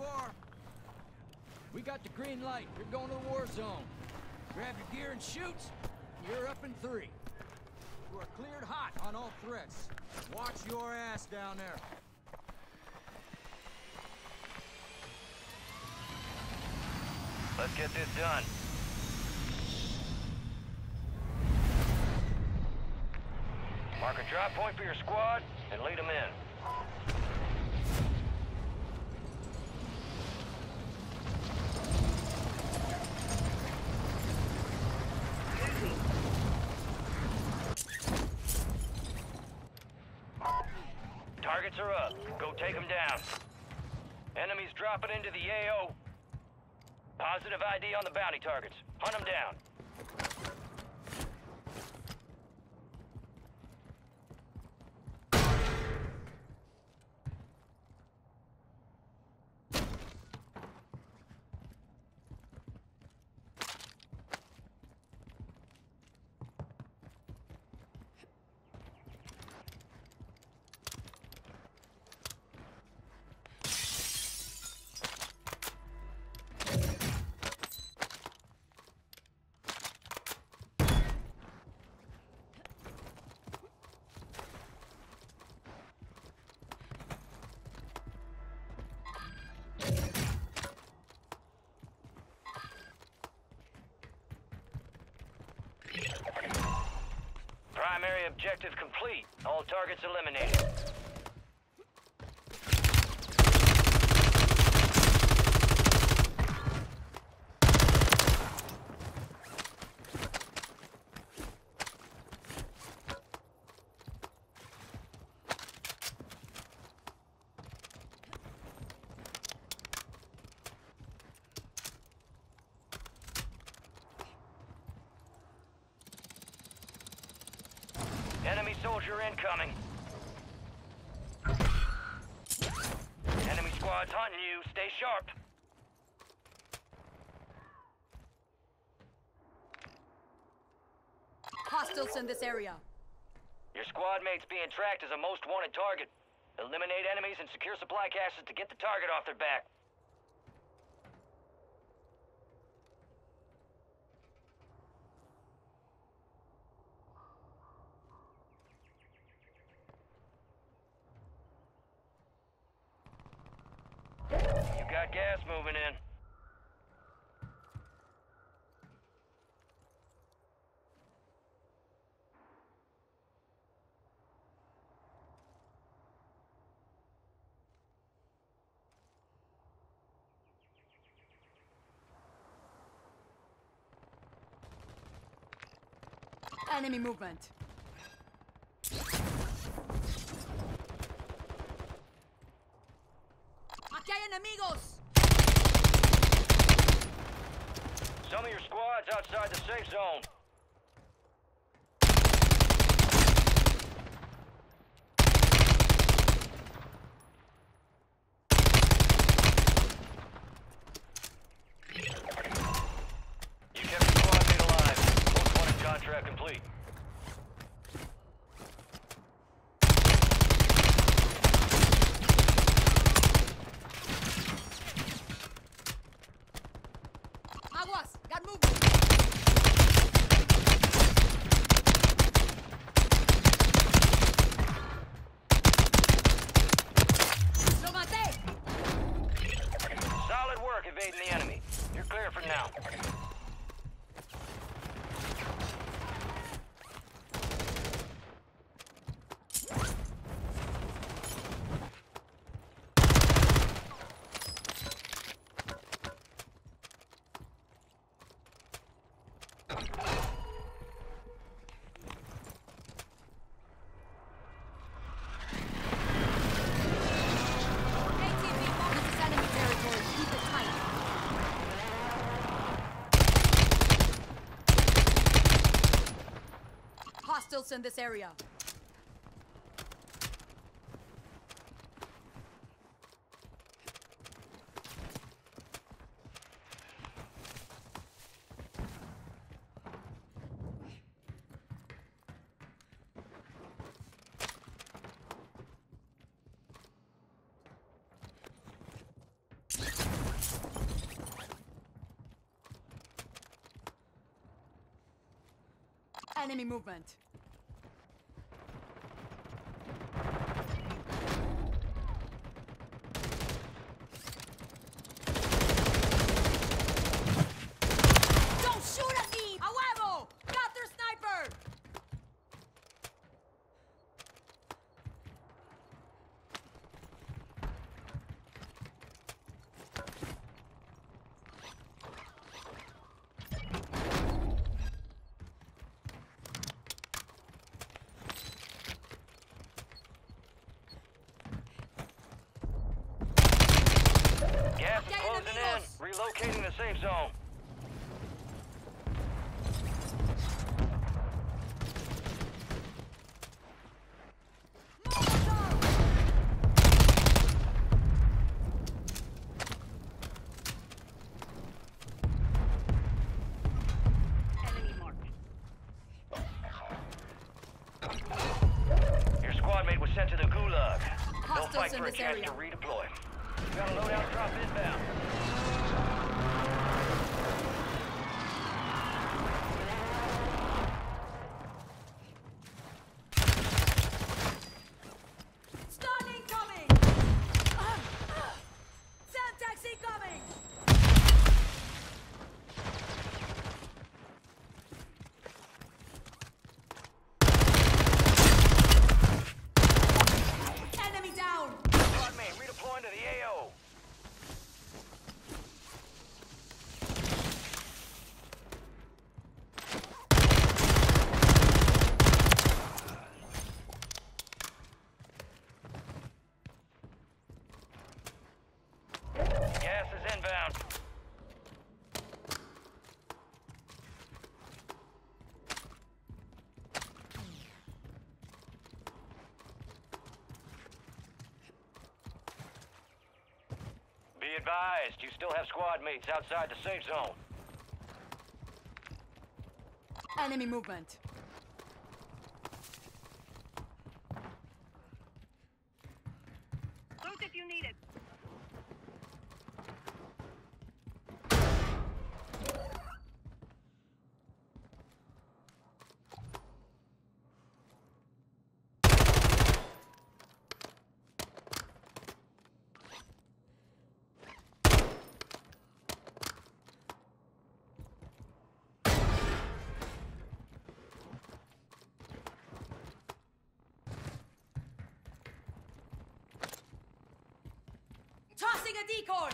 are. We got the green light. You're going to the war zone. Grab your gear and shoot. You're up in 3. You are cleared hot on all threats. Watch your ass down there. Let's get this done. Mark a drop point for your squad and lead them in. Targets are up. Go take them down. Enemies dropping into the AO. Positive ID on the bounty targets. Hunt them down. Primary objective complete. All targets eliminated. Enemy soldier incoming. Enemy squad's hunting you. Stay sharp. Hostiles in this area. Your squad mate's being tracked as a most wanted target. Eliminate enemies and secure supply caches to get the target off their back. You got gas moving in. Enemy movement. Aquí hay enemigos. Some of your squad's outside the safe zone. You kept your squad mate alive. Most wanted contract complete. Aguas, got movement. Lo maté. Solid work evading the enemy. You're clear for now. ATV focus enemy territory. Keep it tight. Hostiles in this area. Enemy movement. Don't shoot at me! A huevo! Got their sniper! Gas is closing in. Relocating the safe zone. Enemy mark. Your squad mate was sent to the gulag. They'll Hostiles fight in for a this chance area. to redeploy. Got a loadout drop inbound. Stun incoming! Semtex incoming! Enemy down! Squad mate redeploying to the AO. Gas is inbound. Be advised, you still have squad mates outside the safe zone. Enemy movement. Loot if you need it. Tossing a decoy!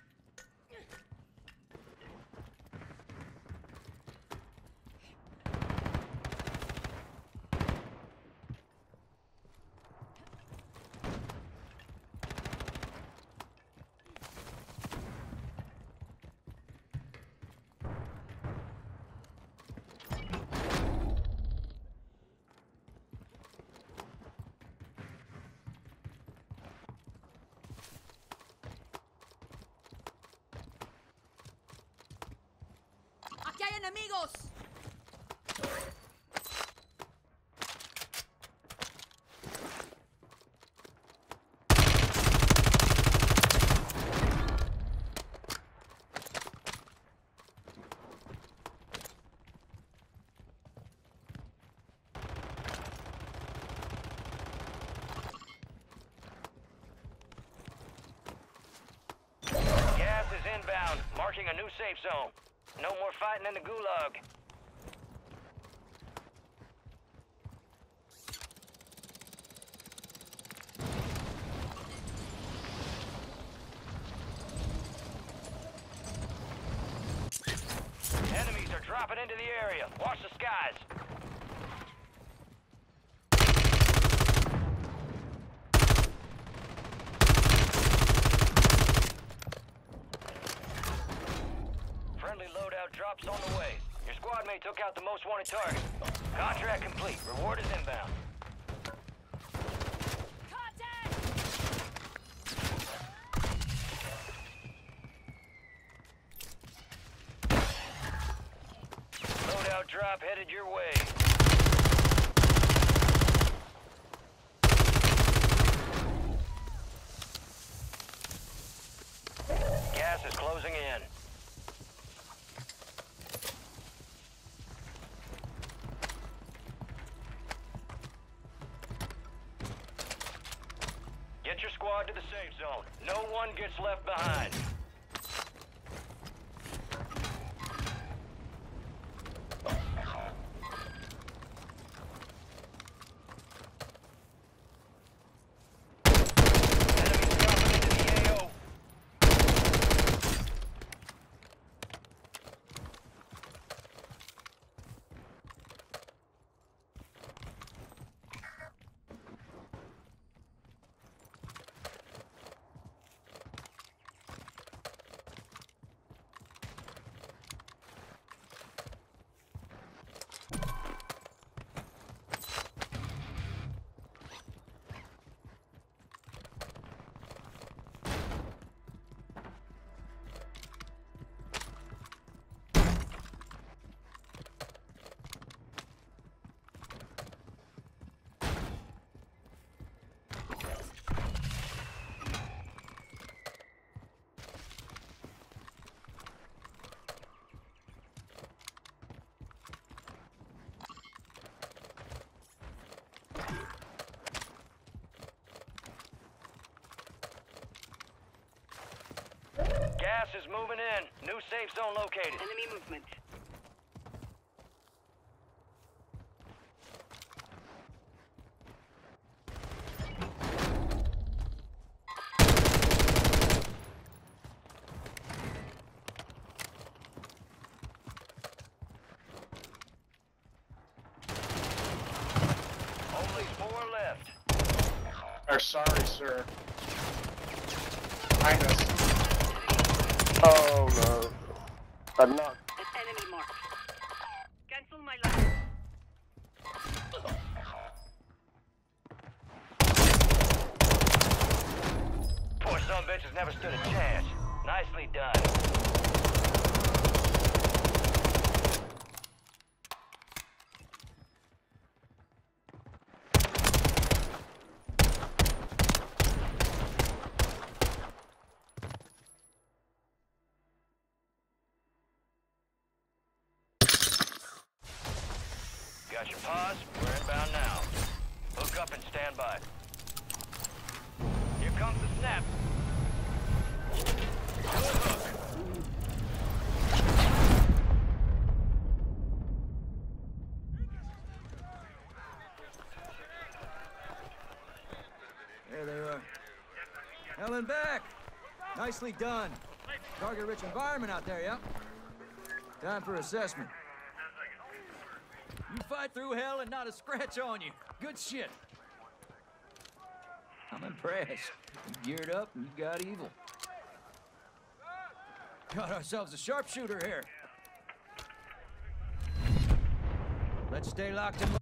¡Aquí hay enemigos! Gas is inbound, marking a new safe zone. No more fighting in the gulag. Enemies are dropping into the area. Watch the skies. Friendly loadout drops on the way. Your squad mate took out the most wanted target. Contract complete. Reward is inbound. Contact! Loadout drop headed your way. Gas is closing in. Get your squad to the safe zone. No one gets left behind. Gas is moving in. New safe zone located. Enemy movement. Only 4 left. Or sorry, sir. Behind us. Oh no. I'm not. An enemy marked. Cancel my line. Poor son bitches never stood a chance. Nicely done. Got your pause? We're inbound now. Hook up and stand by. Here comes the snap. Good hook. There they are. Hell and back. Nicely done. Target-rich environment out there, yeah? Time for assessment. You fight through hell and not a scratch on you. Good shit. I'm impressed. You geared up and you got evil. Got ourselves a sharpshooter here. Let's stay locked and